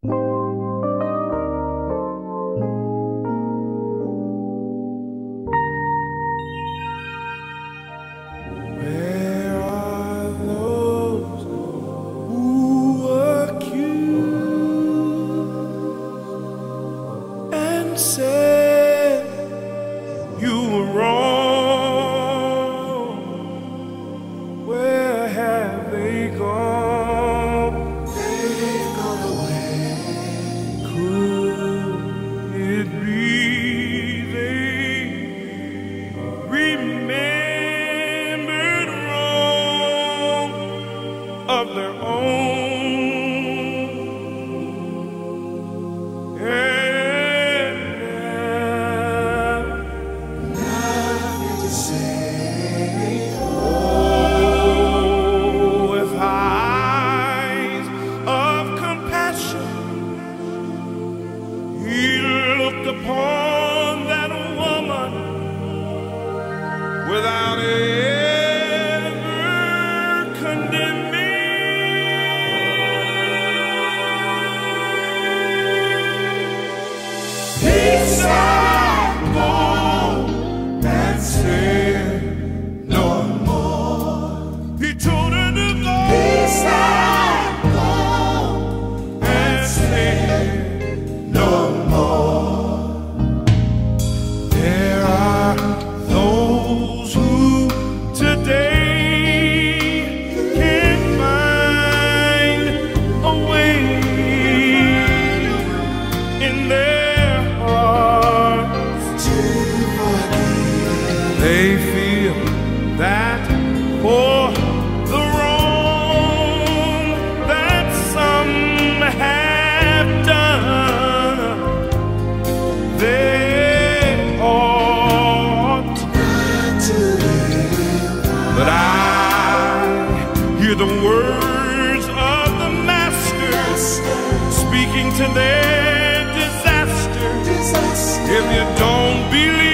Where are those who accuse and said you were wrong? Where have they gone? They've gone away. Could it be they remembered wrong of their own? And Nothing to say. oh, with eyes of compassion, he looked upon that woman without ever condemning. He sat down and said no more. He told her to go. He sat down and said no more. there are those who today can't find a way in their hearts. To forgive. They feel that for the wrong that some have done, they ought. Not to live. But I hear the words of the Master speaking to their disaster. Disaster. If you don't believe